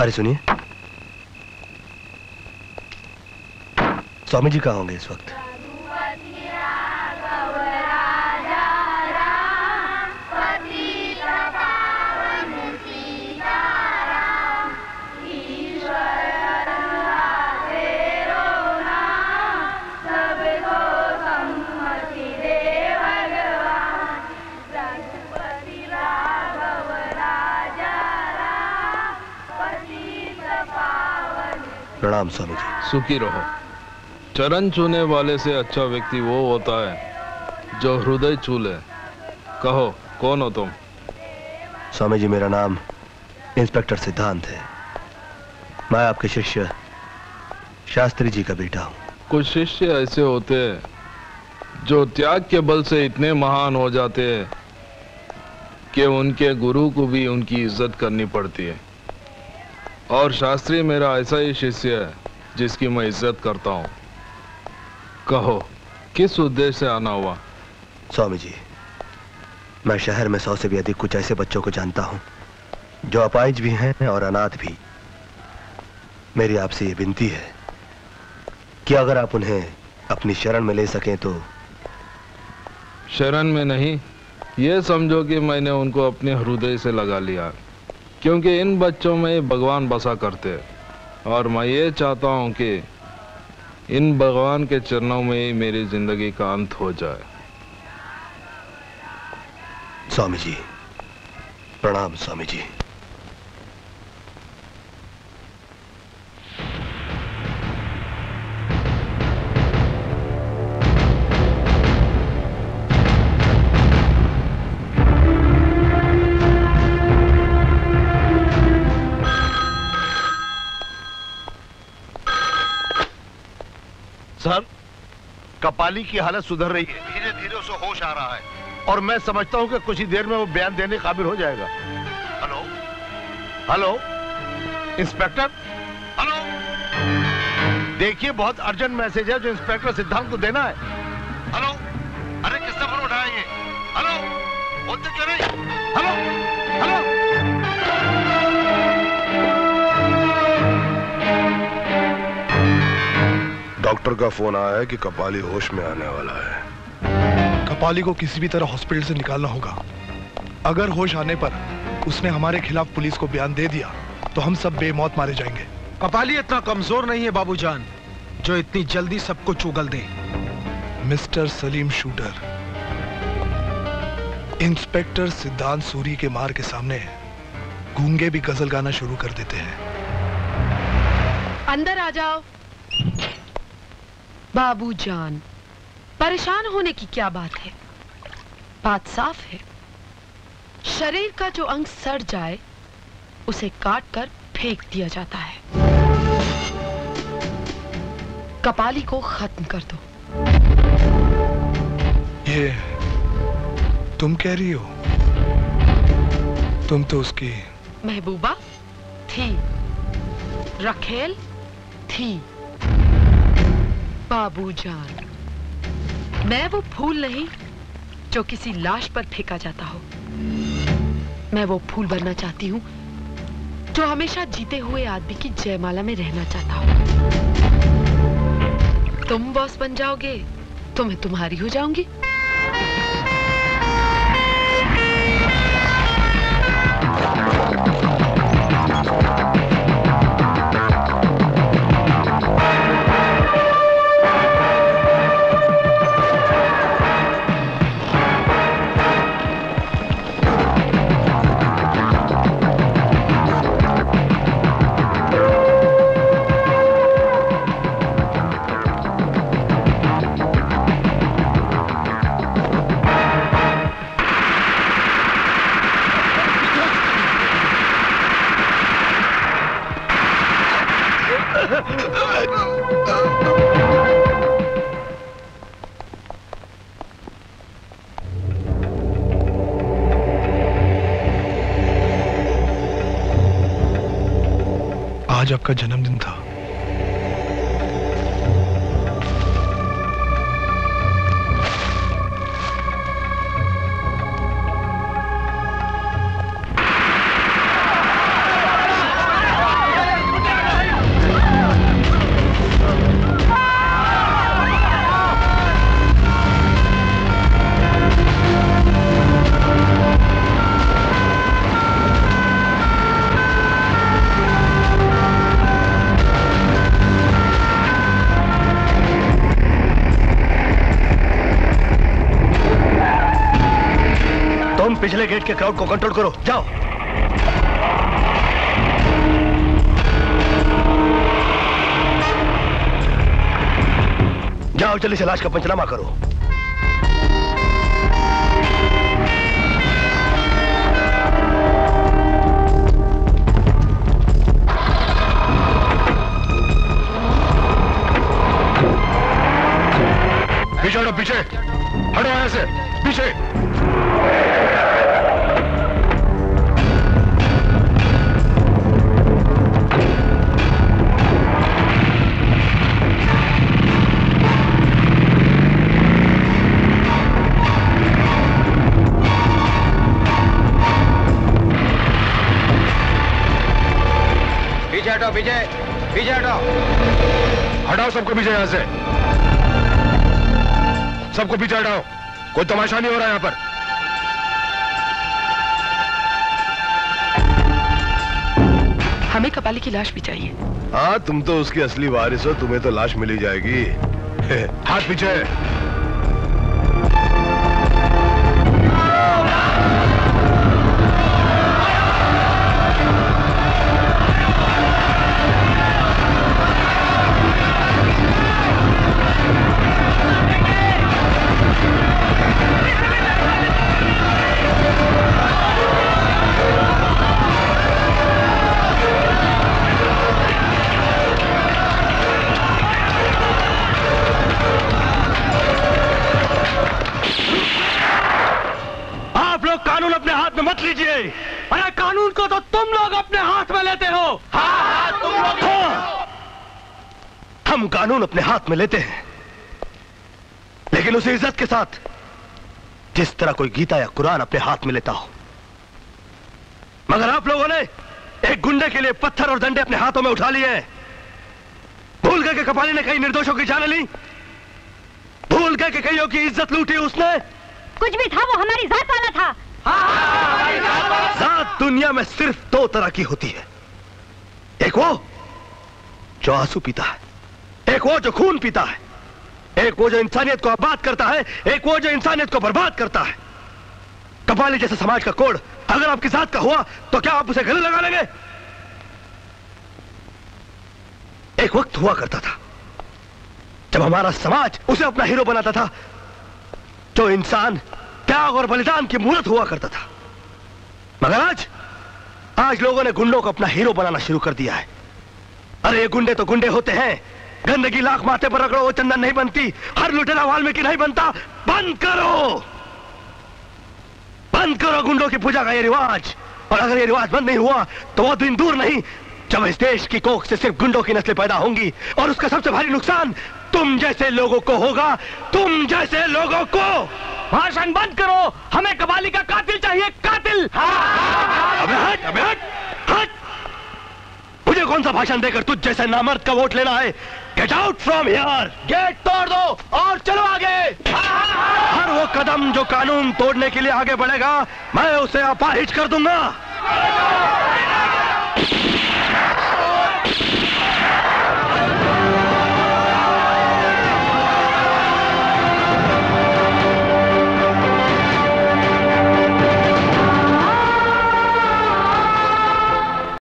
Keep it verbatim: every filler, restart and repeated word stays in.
अरे सुनिए, स्वामी जी कहाँ होंगे इस वक्त? प्रणाम स्वामी जी। सुखी रहो। चरण छूने वाले से अच्छा व्यक्ति वो होता है जो हृदय छू ले। कहो, कौन हो तुम? स्वामी जी, मेरा नाम इंस्पेक्टर सिद्धांत है। मैं आपके शिष्य शास्त्री जी का बेटा हूँ। कुछ शिष्य ऐसे होते हैं जो त्याग के बल से इतने महान हो जाते हैं कि उनके गुरु को भी उनकी इज्जत करनी पड़ती है। और शास्त्री मेरा ऐसा ही शिष्य है जिसकी मैं इज्जत करता हूँ। कहो, किस उद्देश्य से आना हुआ? स्वामी जी, मैं शहर में सौ से भी अधिक कुछ ऐसे बच्चों को जानता हूँ जो अपाहिज भी हैं और अनाथ भी। मेरी आपसे ये विनती है कि अगर आप उन्हें अपनी शरण में ले सकें तो। शरण में नहीं, ये समझो कि मैंने उनको अपने हृदय से लगा लिया, क्योंकि इन बच्चों में भगवान बसा करते हैं और मैं ये चाहता हूँ कि इन भगवान के चरणों में ही मेरी जिंदगी का अंत हो जाए। स्वामी जी, प्रणाम स्वामी जी। सर, कपाली की हालत सुधर रही है, धीरे धीरे उसे होश आ रहा है और मैं समझता हूं कि कुछ ही देर में वो बयान देने काबिल हो जाएगा। हेलो हेलो इंस्पेक्टर, हेलो, देखिए बहुत अर्जेंट मैसेज है जो इंस्पेक्टर सिद्धांत को देना है। हेलो, अरे किसने फोन उठाया ये? हेलो, बोलते क्यों नहीं? हेलो हेलो डॉक्टर का फोन आया है कि कपाली होश में आने वाला है। कपाली को किसी भी तरह हॉस्पिटल से निकालना होगा। अगर होश आने पर उसने हमारे खिलाफ पुलिस को बयान दे दिया तो हम सब बेमौत मारे जाएंगे। कपाली इतना कमजोर नहीं है बाबूजान जो इतनी जल्दी सबको चुगल दे। Mister Salim shooter, inspector Siddhant Suri के मार के सामने गूंगे भी गजल गाना शुरू कर देते हैं। अंदर आ जाओ। बाबूजान, परेशान होने की क्या बात है? बात साफ है। शरीर का जो अंग सड़ जाए उसे काट कर फेंक दिया जाता है। कपाली को खत्म कर दो। ये तुम कह रही हो? तुम तो उसकी महबूबा थी, रखेल थी। बाबूजान, मैं वो फूल नहीं जो किसी लाश पर फेंका जाता हो। मैं वो फूल बनना चाहती हूँ जो हमेशा जीते हुए आदमी की जयमाला में रहना चाहता हो। तुम बॉस बन जाओगे तो मैं तुम्हारी हो जाऊंगी। आज आपका जन्मदिन था। पिछले गेट के क्राउड को कंट्रोल करो, जाओ। जाओ जल्दी से लाश का पंचनामा करो। पीछे हटो, पीछे हटो, यहाँ से पीछे। पीछे हटो, पीछे पीछे हटो, हटाओ सबको पीछे, यहाँ से सबको पीछे हटाओ। कोई तमाशा नहीं हो रहा यहाँ पर। हमें कपाली की लाश भी चाहिए। हाँ, तुम तो उसकी असली वारिस हो, तुम्हें तो लाश मिली जाएगी। हाथ पीछे। कानून अपने हाथ में मत लीजिए। अरे कानून को तो तुम लोग अपने हाथ में लेते हो। हाँ, हाँ, तुम लोग। हाँ, हम कानून अपने हाथ में लेते हैं, लेकिन उसी इज्जत के साथ जिस तरह कोई गीता या कुरान अपने हाथ में लेता हो। मगर आप लोगों ने एक गुंडे के लिए पत्थर और डंडे अपने हाथों में उठा लिए हैं। भूल गए कि कपाली ने कई निर्दोषों की जान ली। भूल गए कि कईयों की इज्जत लूटी उसने। कुछ भी था, वो हमारी जात वाला था। जात दुनिया में सिर्फ दो तरह की होती है, एक वो जो आंसू पीता है, एक वो जो खून पीता है, एक वो जो इंसानियत को आबाद करता है, एक वो जो इंसानियत को बर्बाद करता है। कपाली जैसे समाज का कोड अगर आपकी जात का हुआ तो क्या आप उसे गले लगा लेंगे? एक वक्त हुआ करता था जब हमारा समाज उसे अपना हीरो बनाता था, जो इंसान त्याग और बलिदान की मूर्त हुआ करता था। मगर आज आज लोगों ने गुंडों को अपना हीरो बनाना शुरू कर दिया है। अरे ये गुंडे तो गुंडे होते हैं, गंदगी लाख माथे पर रगड़ो वो चंदन नहीं बनती, हर लुटेरा वाल्मीकि नहीं बनता। बंद करो, बंद करो गुंडों की पूजा का ये रिवाज। और अगर ये रिवाज बंद नहीं हुआ तो वो दिन दूर नहीं जब इस देश की कोख से सिर्फ गुंडों की नस्लें पैदा होंगी, और उसका सबसे भारी नुकसान तुम जैसे लोगों को होगा, तुम जैसे लोगों को। भाषण बंद करो, हमें कबाली का कातिल चाहिए, कातिल। अबे हट, अबे हट, हट। मुझे कौन सा भाषण देकर तुझ जैसे नामर्द का वोट लेना है? Get out from here. Gate तोड़ दो और चलो आगे। हर वो कदम जो कानून तोड़ने के लिए आगे बढ़ेगा, मैं उसे अपाहिज कर दूंगा।